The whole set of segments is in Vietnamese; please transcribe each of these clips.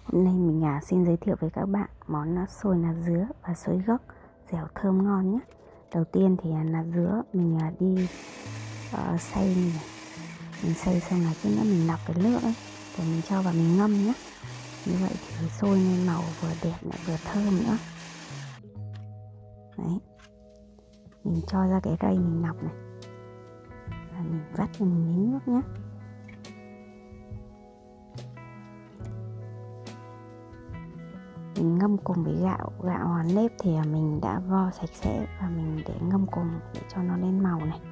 Hôm nay mình xin giới thiệu với các bạn món xôi lá dứa và xôi gấc dẻo thơm ngon nhé. Đầu tiên thì lá dứa mình đi xay này. Mình xay xong là chút nữa mình lọc cái nước ấy để mình cho vào mình ngâm nhé. Như vậy thì xôi nên màu vừa đẹp lại vừa thơm nữa. Đấy, mình cho ra cái rây mình lọc này và mình vắt cho mình lấy nước nhé. Mình ngâm cùng với gạo nếp thì mình đã vo sạch sẽ và mình để ngâm cùng để cho nó lên màu này.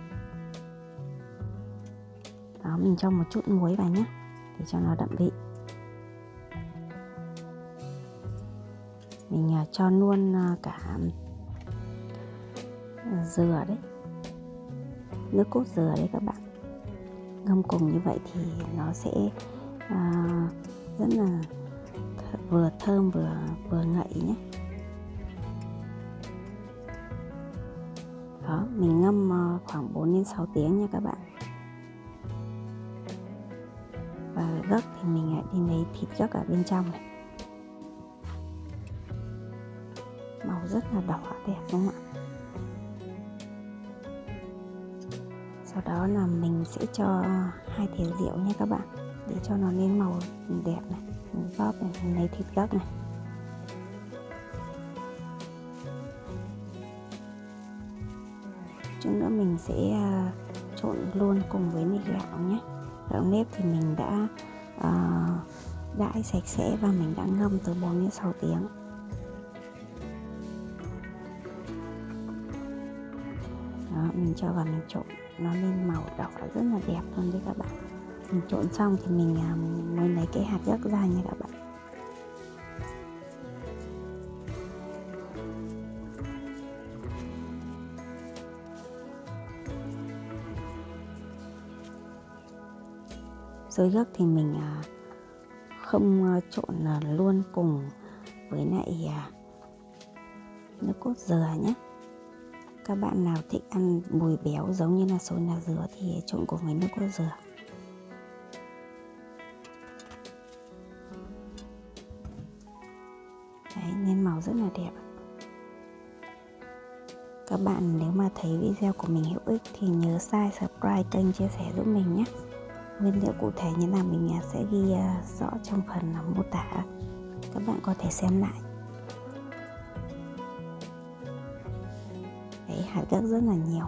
Đó, mình cho một chút muối vào nhé để cho nó đậm vị. Mình cho luôn cả dừa đấy, nước cốt dừa đấy các bạn. Ngâm cùng như vậy thì nó sẽ rất là vừa thơm vừa ngậy nhé. Đó, mình ngâm khoảng 4 đến 6 tiếng nha các bạn. Và gấc thì mình đi lấy thịt gấc ở bên trong này. Màu rất là đỏ đẹp đúng không ạ? Sau đó là mình sẽ cho 2 thìa rượu nha các bạn, để cho nó lên màu đẹp này. Mình bóp này, mình lấy thịt gấc này. Chút nữa mình sẽ trộn luôn cùng với gạo nhé. Gạo nếp thì mình đã đãi sạch sẽ và mình đã ngâm từ 4 đến 6 tiếng. Đó, mình cho vào mình trộn, nó lên màu đỏ rất là đẹp luôn đấy các bạn. Mình trộn xong thì mình mới lấy cái hạt gấc ra nha các bạn. Xôi gấc thì mình không trộn luôn cùng với lại nước cốt dừa nhé. Các bạn nào thích ăn mùi béo giống như là xôi lá dứa thì trộn cùng với nước cốt dừa. Đấy, nên màu rất là đẹp. Các bạn nếu mà thấy video của mình hữu ích thì nhớ subscribe kênh, chia sẻ giúp mình nhé. Nguyên liệu cụ thể như nào mình sẽ ghi rõ trong phần mô tả, các bạn có thể xem lại. Đấy, hạt gấc rất là nhiều.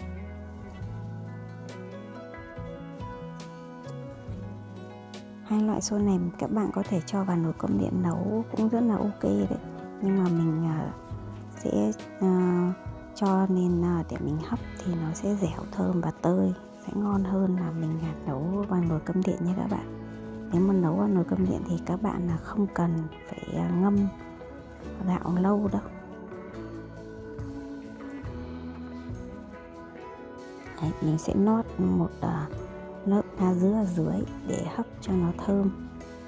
Hai loại xôi này các bạn có thể cho vào nồi cơm điện nấu cũng rất là ok đấy. Nhưng mà mình sẽ cho nên để mình hấp thì nó sẽ dẻo thơm và tơi, sẽ ngon hơn là mình nấu vào nồi cơm điện nha các bạn. Nếu mà nấu vào nồi cơm điện thì các bạn không cần phải ngâm gạo lâu đâu. Đấy, mình sẽ nót một lớp lá dứa ở dưới để hấp cho nó thơm.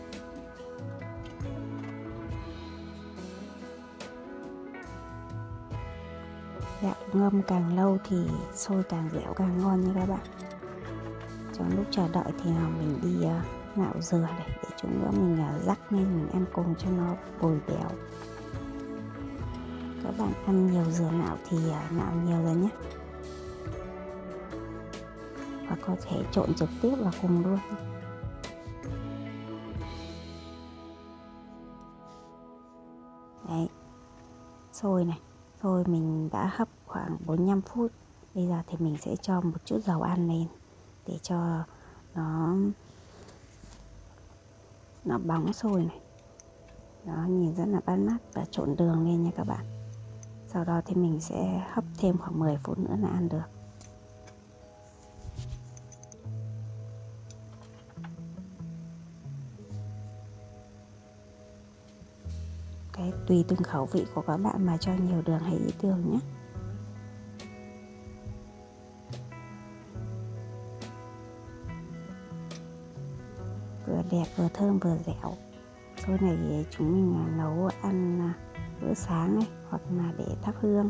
Gạo ngâm càng lâu thì xôi càng dẻo càng ngon nha các bạn. Trong lúc chờ đợi thì mình đi nạo dừa này để chút nữa mình rắc lên mình ăn cùng cho nó bồi béo. Các bạn ăn nhiều dừa nạo thì nạo nhiều rồi nhé. Và có thể trộn trực tiếp vào cùng luôn. Đấy, xôi này, xôi mình đã hấp khoảng 45 phút. Bây giờ thì mình sẽ cho một chút dầu ăn lên để cho nó bóng xôi này. Đó, nhìn rất là bắt mắt. Và trộn đường lên nha các bạn. Sau đó thì mình sẽ hấp thêm khoảng 10 phút nữa là ăn được. Cái tùy từng khẩu vị của các bạn mà cho nhiều đường hay ít đường nhé. Vừa đẹp vừa thơm vừa dẻo. Xôi này thì chúng mình nấu ăn bữa sáng này, hoặc là để thắp hương,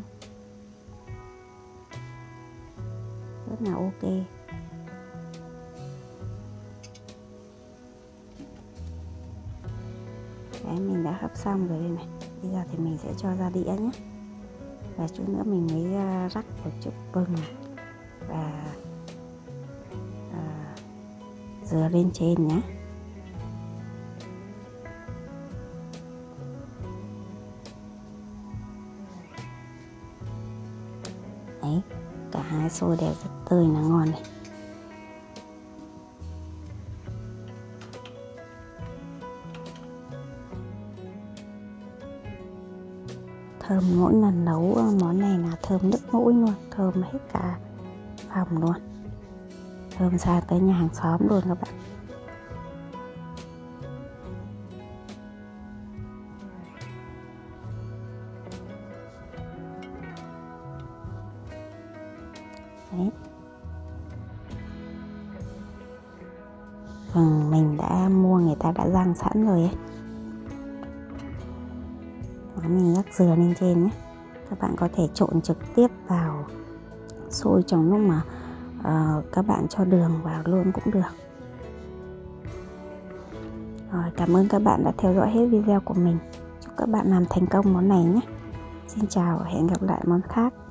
rất là ok. Đấy, mình đã hấp xong rồi đây này. Bây giờ thì mình sẽ cho ra đĩa nhé. Và chút nữa mình mới rắc một chút vừng và dừa lên trên nhé. Đấy, cả hai xôi đều rất tươi là ngon này. Thơm, mỗi lần nấu món này là thơm nức mũi luôn, thơm hết cả phòng luôn, thơm xa tới nhà hàng xóm luôn các bạn. Đấy. Mình đã mua, người ta đã rang sẵn rồi ấy. Mình rắc dừa lên trên nhé. Các bạn có thể trộn trực tiếp vào xôi trong lúc mà các bạn cho đường vào luôn cũng được. Rồi, cảm ơn các bạn đã theo dõi hết video của mình. Chúc các bạn làm thành công món này nhé. Xin chào và hẹn gặp lại món khác.